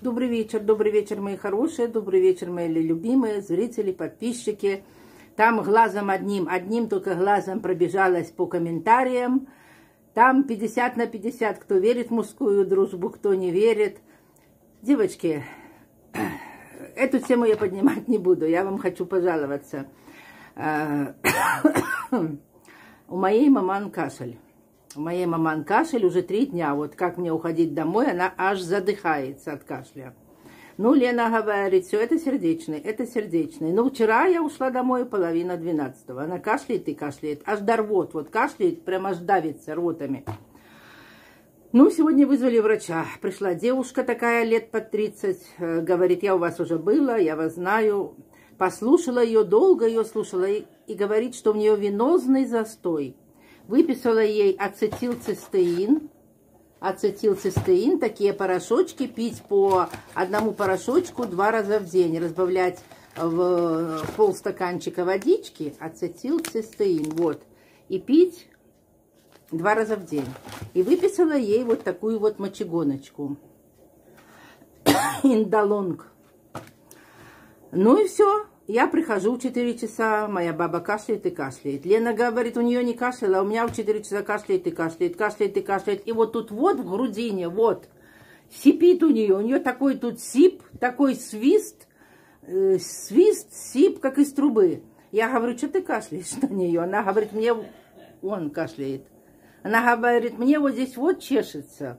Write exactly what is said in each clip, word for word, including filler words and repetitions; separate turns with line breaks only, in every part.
Добрый вечер, добрый вечер, мои хорошие, добрый вечер, мои любимые зрители, подписчики. Там глазом одним, одним только глазом пробежалась по комментариям. Там пятьдесят на пятьдесят, кто верит в мужскую дружбу, кто не верит. Девочки, эту тему я поднимать не буду, я вам хочу пожаловаться. У моей маман кашель. У моей маман кашель уже три дня. Вот как мне уходить домой, она аж задыхается от кашля. Ну, Лена говорит, все, это сердечный, это сердечный. Ну, вчера я ушла домой половина двенадцатого. Она кашляет и кашляет. Аж до рвот. Вот кашляет, прям аж давится рвотами. Ну, сегодня вызвали врача. Пришла девушка такая, лет под тридцать. Говорит, я у вас уже была, я вас знаю. Послушала ее, долго ее слушала. И, и говорит, что у нее венозный застой. Выписала ей ацетилцистеин. Ацетилцистеин, такие порошочки, пить по одному порошочку два раза в день. Разбавлять в полстаканчика водички, ацетилцистеин, вот. И пить два раза в день. И выписала ей вот такую вот мочегоночку. Индалонг. Ну и все. Я прихожу в четыре часа, моя баба кашляет и кашляет. Лена говорит, у нее не кашляла, а у меня в четыре часа кашляет и кашляет, кашляет и кашляет. И вот тут вот в грудине, вот, сипит у нее. У нее такой тут сип, такой свист, э, свист, сип, как из трубы. Я говорю, что ты кашляешь на нее? Она говорит, мне, он кашляет. Она говорит, мне вот здесь вот чешется.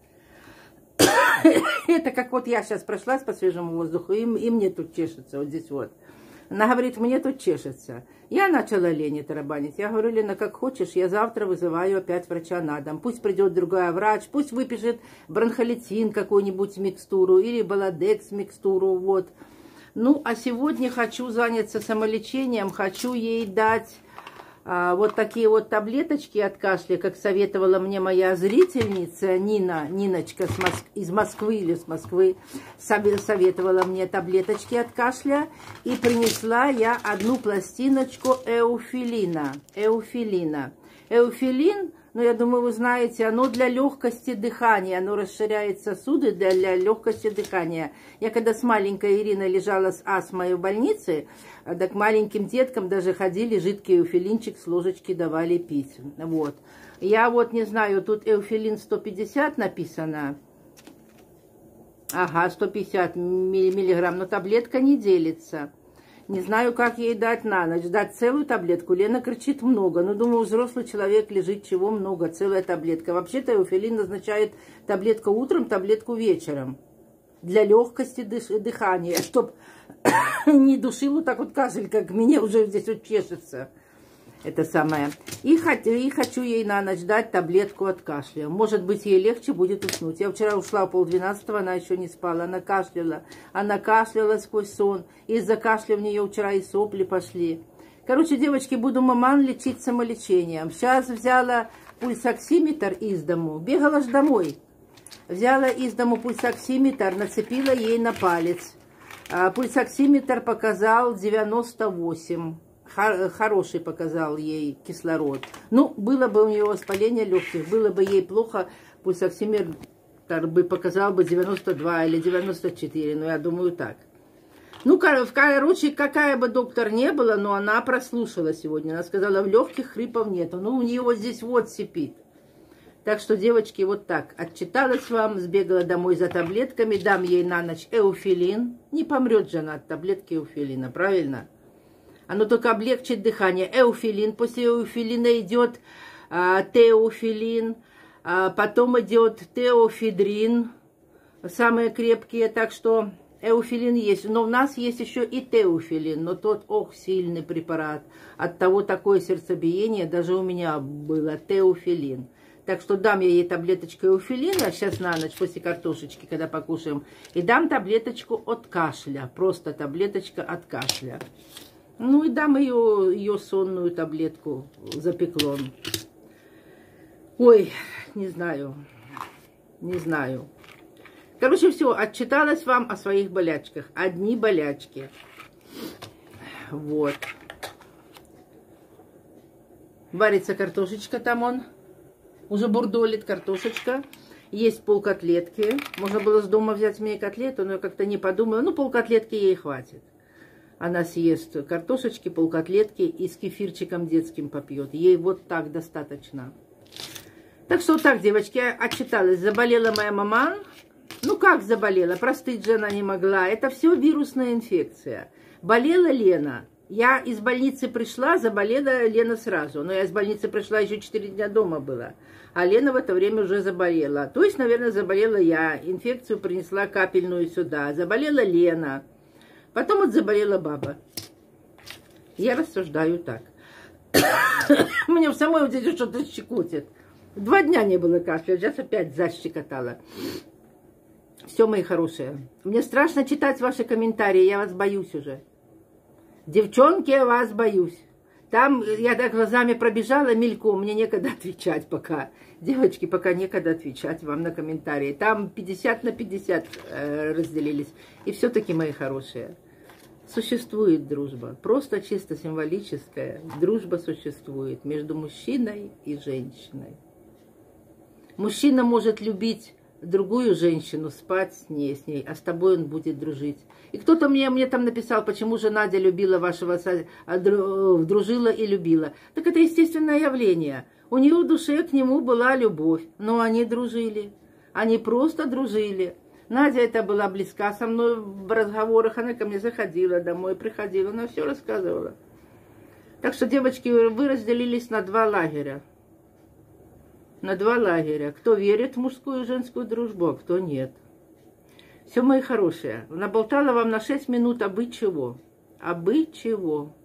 Это как вот я сейчас прошлась по свежему воздуху, и, и мне тут чешется, вот здесь вот. Она говорит, мне тут чешется. Я начала Лене тарабанить. Я говорю, Лена, как хочешь, я завтра вызываю опять врача на дом. Пусть придет другая врач, пусть выпишет бронхолитин какую-нибудь микстуру или баладекс микстуру, вот. Ну, а сегодня хочу заняться самолечением, хочу ей дать а, вот такие вот таблеточки от кашля, как советовала мне моя зрительница Нина, Ниночка с Моск... из Москвы или с Москвы, советовала мне таблеточки от кашля, и принесла я одну пластиночку эуфилина. Эуфилина. Эуфилин, ну, я думаю, вы знаете, оно для легкости дыхания, оно расширяет сосуды для, для легкости дыхания. Я когда с маленькой Ириной лежала с астмой в больнице, так маленьким деткам даже ходили, жидкий эуфилинчик с ложечки давали пить. Вот. Я вот не знаю, тут эуфилин сто пятьдесят написано. Ага, сто пятьдесят миллиграмм, но таблетка не делится. Не знаю, как ей дать на ночь. Дать целую таблетку. Лена кричит много. Ну, думаю, взрослый человек лежит, чего много, целая таблетка. Вообще-то эуфилин назначает таблетку утром, таблетку вечером. Для легкости дыш дыхания. Чтоб не душил вот так вот кашель, как мне уже здесь вот чешется. Это самое. И, хот и хочу ей на ночь дать таблетку от кашля. Может быть, ей легче будет уснуть. Я вчера ушла полдвенадцатого, она еще не спала. Она кашляла. Она кашляла сквозь сон. Из-за кашля у нее вчера и сопли пошли. Короче, девочки, буду маман лечить самолечением. Сейчас взяла пульсоксиметр из дому. Бегала ж домой. Взяла из дому пульсоксиметр, нацепила ей на палец. А пульсоксиметр показал девяносто восемь. Хороший показал ей кислород. Ну, было бы у нее воспаление легких, было бы ей плохо, пульсоксиметр бы показал бы девяносто два или девяносто четыре, но я думаю так. Ну, короче, какая бы доктор не была, но она прослушала сегодня. Она сказала, в легких хрипов нету. Ну, у нее вот здесь вот сипит. Так что, девочки, вот так. Отчиталась вам, сбегала домой за таблетками, дам ей на ночь эуфилин. Не помрет же она от таблетки эуфилина, правильно? Оно только облегчит дыхание. Эуфилин. После эуфилина идет а, теофилин. А, потом идет теофидрин. Самые крепкие. Так что эуфилин есть. Но у нас есть еще и теофилин. Но тот, ох, сильный препарат. От того такое сердцебиение. Даже у меня было теофилин. Так что дам я ей таблеточку эуфилина сейчас на ночь после картошечки, когда покушаем. И дам таблеточку от кашля. Просто таблеточка от кашля. Ну и дам ее, ее сонную таблетку запеклон. Ой, не знаю, не знаю. Короче, все, отчиталась вам о своих болячках. Одни болячки. Вот. Варится картошечка там он. Уже бурдолит картошечка. есть полкотлетки. Можно было с дома взять мне котлету, но я как-то не подумала. Ну, полкотлетки ей хватит. Она съест картошечки, полкотлетки и с кефирчиком детским попьет. Ей вот так достаточно. Так что вот так, девочки, отчиталась. Заболела моя мама. Ну, как заболела? Простыть же она не могла. Это все вирусная инфекция. Болела Лена. Я из больницы пришла, заболела Лена сразу. Но я из больницы пришла, еще четыре дня дома была. А Лена в это время уже заболела. То есть, наверное, заболела я. Инфекцию принесла капельную сюда. Заболела Лена. Потом вот заболела баба. Я рассуждаю так. Мне в самой вот здесь что-то щекотит. Два дня не было кашля, сейчас опять защекотала. Все, мои хорошие. Мне страшно читать ваши комментарии, я вас боюсь уже. Девчонки, я вас боюсь. Там я так глазами пробежала мельком, мне некогда отвечать пока. Девочки, пока некогда отвечать вам на комментарии. Там пятьдесят на пятьдесят э, разделились. И все-таки, мои хорошие, существует дружба. Просто чисто символическая. Дружба существует между мужчиной и женщиной. Мужчина может любить другую женщину, спать с ней, с ней, а с тобой он будет дружить. И кто-то мне, мне там написал, почему же Надя любила вашего, дружила и любила. Так это естественное явление. У нее в душе к нему была любовь, но они дружили. Они просто дружили. Надя это была близка со мной в разговорах, она ко мне заходила домой, приходила, она все рассказывала. Так что, девочки, вы разделились на два лагеря. На два лагеря. Кто верит в мужскую и женскую дружбу, а кто нет. Все, мои хорошие. Наболтала вам на шесть минут абы чего. Абы чего.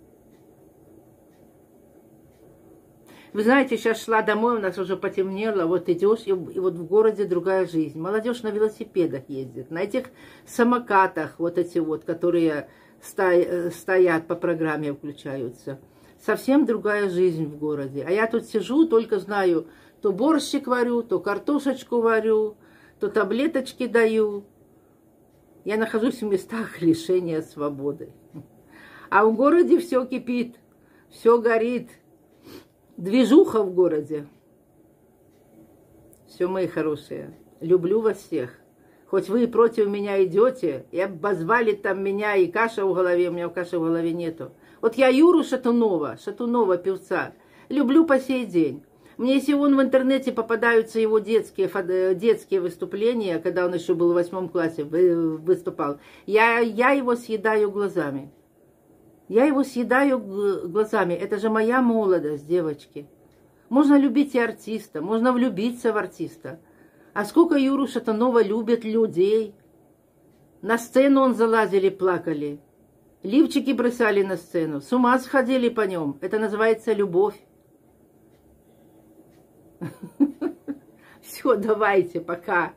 Вы знаете, сейчас шла домой, у нас уже потемнело, вот идешь, и, и вот в городе другая жизнь. Молодежь на велосипедах ездит, на этих самокатах, вот эти вот, которые сто, стоят по программе, включаются. Совсем другая жизнь в городе. А я тут сижу, только знаю, то борщик варю, то картошечку варю, то таблеточки даю. Я нахожусь в местах лишения свободы. А в городе все кипит, все горит. Движуха в городе. Все, мои хорошие, люблю вас всех. Хоть вы и против меня идете, и обозвали там меня, и каша в голове, у меня каши в голове нету. Вот я Юру Шатунова, Шатунова певца, люблю по сей день. Мне если вон в интернете попадаются его детские, детские выступления, когда он еще был в восьмом классе, выступал, я, я его съедаю глазами. Я его съедаю глазами. Это же моя молодость, девочки. Можно любить и артиста, можно влюбиться в артиста. А сколько Юру Шатунова любят людей. На сцену он залазили, плакали. Лифчики бросали на сцену. С ума сходили по нем. Это называется любовь. Все, давайте, пока.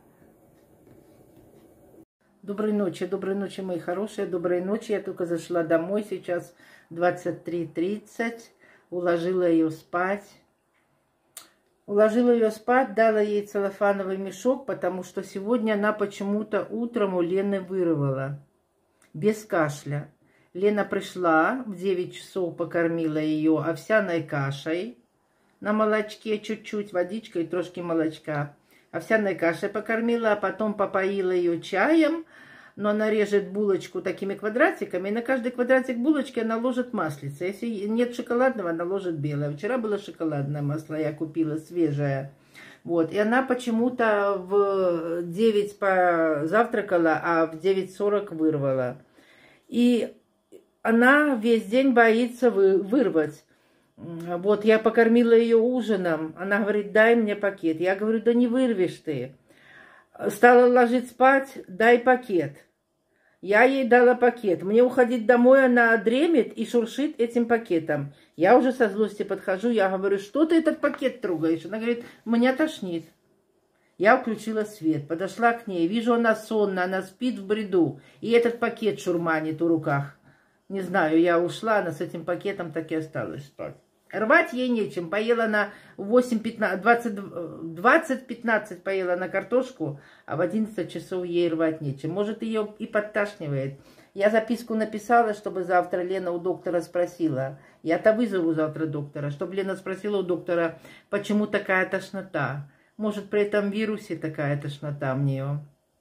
Доброй ночи, доброй ночи, мои хорошие, доброй ночи. Я только зашла домой, сейчас двадцать три тридцать. Уложила ее спать. Уложила ее спать, дала ей целлофановый мешок, потому что сегодня она почему-то утром у Лены вырвала. Без кашля. Лена пришла, в девять часов покормила ее овсяной кашей. На молочке чуть-чуть, водичкой, трошки молочка. Овсяной кашей покормила, а потом попоила ее чаем. Но она режет булочку такими квадратиками, и на каждый квадратик булочки она ложит маслице. Если нет шоколадного, она ложит белое. Вчера было шоколадное масло, я купила свежее. Вот. И она почему-то в девять позавтракала, а в девять сорок вырвала. И она весь день боится вы, вырвать. Вот, я покормила ее ужином. Она говорит, дай мне пакет. Я говорю, да не вырвешь ты. Стала ложить спать, дай пакет. Я ей дала пакет. Мне уходить домой, она дремит и шуршит этим пакетом. Я уже со злости подхожу, я говорю, что ты этот пакет трогаешь? Она говорит, меня тошнит. Я включила свет, подошла к ней. Вижу, она сонна, она спит в бреду. И этот пакет шурманит в руках. Не знаю, я ушла, она с этим пакетом так и осталась спать. Рвать ей нечем. Поела она в восемь пятнадцать, двадцать пятнадцать поела на картошку, а в одиннадцать часов ей рвать нечем. Может, ее и подташнивает. Я записку написала, чтобы завтра Лена у доктора спросила. Я-то вызову завтра доктора, чтобы Лена спросила у доктора, почему такая тошнота. Может, при этом вирусе такая тошнота у нее.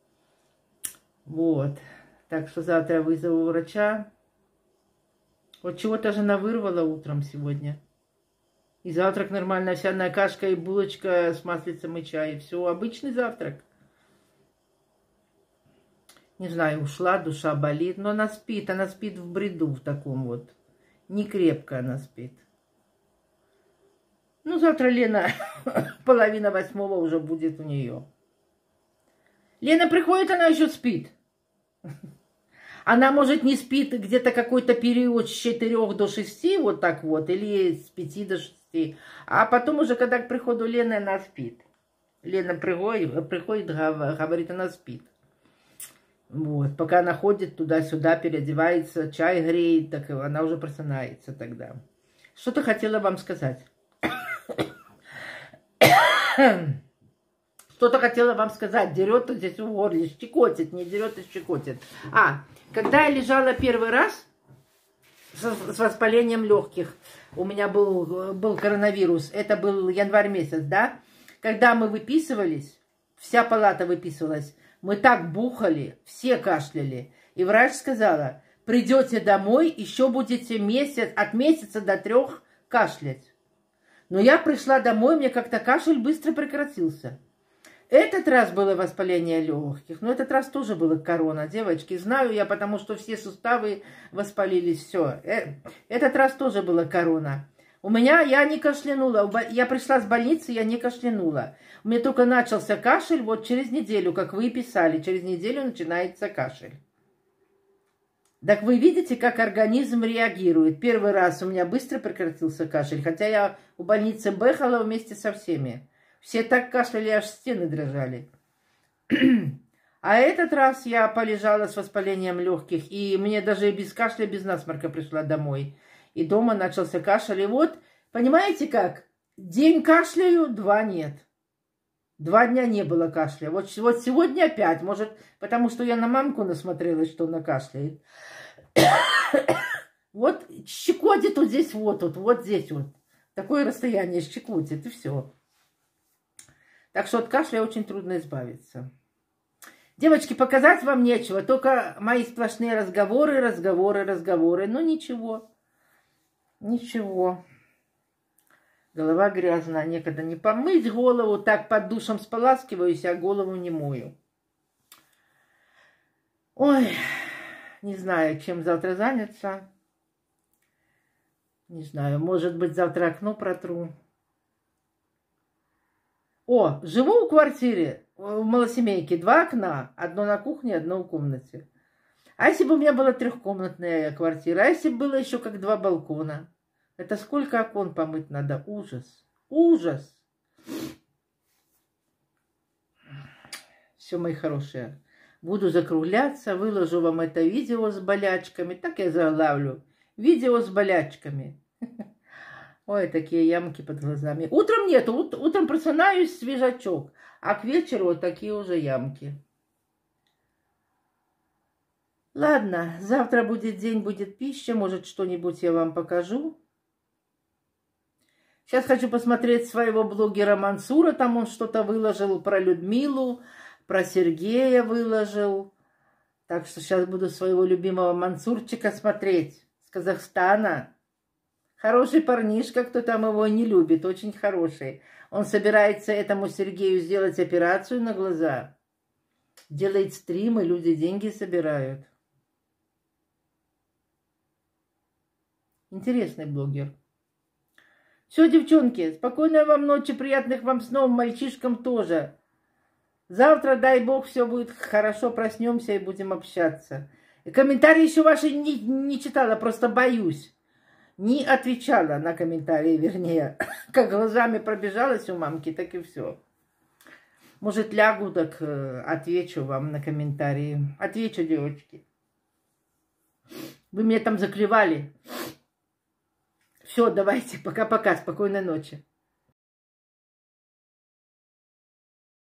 Вот. Так что завтра я вызову врача. Вот чего-то жена вырвала утром сегодня. И завтрак нормально, овсяная кашка и булочка с маслицем и чай. Все, обычный завтрак. Не знаю, ушла, душа болит, но она спит. Она спит в бреду в таком вот. Не крепко она спит. Ну, завтра Лена, половина восьмого уже будет у нее. Лена приходит, она еще спит. Она, может, не спит где-то какой-то период с четырёх до шести, вот так вот, или с пяти до шести. А потом уже, когда к приходу Лены, она спит. Лена приходит, приходит, говорит, она спит. Вот, пока она ходит туда-сюда, переодевается, чай греет, так она уже просыпается тогда. Что-то хотела вам сказать. Что-то хотела вам сказать. Дерет здесь в горле, щекотит, не дерет, а щекотит. А, когда я лежала первый раз с, с воспалением легких, у меня был, был коронавирус, это был январь месяц, да? Когда мы выписывались, вся палата выписывалась, мы так бухали, все кашляли. И врач сказала, придете домой, еще будете месяц, от месяца до трех кашлять. Но я пришла домой, мне как-то кашель быстро прекратился. Этот раз было воспаление легких, но этот раз тоже было корона, девочки. Знаю я, потому что все суставы воспалились, все. Этот раз тоже была корона. У меня, я не кашлянула, я пришла с больницы, я не кашлянула. У меня только начался кашель, вот через неделю, как вы писали, через неделю начинается кашель. Так вы видите, как организм реагирует. Первый раз у меня быстро прекратился кашель, хотя я у больницы бэхала вместе со всеми. Все так кашляли, аж стены дрожали. А этот раз я полежала с воспалением легких, и мне даже без кашля, без насморка пришла домой. И дома начался кашель. И вот, понимаете как? День кашляю, два нет. Два дня не было кашля. Вот, вот сегодня опять. Может, потому что я на мамку насмотрелась, что она кашляет. Вот щекотит вот здесь вот, вот, вот здесь вот. Такое расстояние щекотит, и все. Так что от кашля очень трудно избавиться. Девочки, показать вам нечего. Только мои сплошные разговоры, разговоры, разговоры. Ну, ничего. Ничего. Голова грязная. Некогда не помыть голову. Так под душем споласкиваюсь, а голову не мою. Ой, не знаю, чем завтра заняться. Не знаю, может быть, завтра окно протру. О, живу в квартире, в малосемейке, два окна. Одно на кухне, одно в комнате. А если бы у меня была трехкомнатная квартира? А если бы было еще как два балкона? Это сколько окон помыть надо? Ужас. Ужас. Все, мои хорошие. Буду закругляться, выложу вам это видео с болячками. Так я заглавлю. Видео с болячками. Ой, такие ямки под глазами. Утром нет, ут утром просынаюсь, свежачок. А к вечеру вот такие уже ямки. Ладно, завтра будет день, будет пища. Может, что-нибудь я вам покажу. Сейчас хочу посмотреть своего блогера Мансура. Там он что-то выложил про Людмилу, про Сергея выложил. Так что сейчас буду своего любимого Мансурчика смотреть. С Казахстана. Хороший парнишка, кто там его не любит, очень хороший. Он собирается этому Сергею сделать операцию на глаза. Делает стримы, люди деньги собирают. Интересный блогер. Все, девчонки, спокойной вам ночи, приятных вам снов, мальчишкам тоже. Завтра, дай бог, все будет хорошо, проснемся и будем общаться. И комментарии еще ваши не, не читала, просто боюсь. Не отвечала на комментарии, вернее. Как глазами пробежалась у мамки, так и все. Может, лягу, так отвечу вам на комментарии. Отвечу, девочки. Вы меня там заклевали. Все, давайте, пока-пока, спокойной ночи.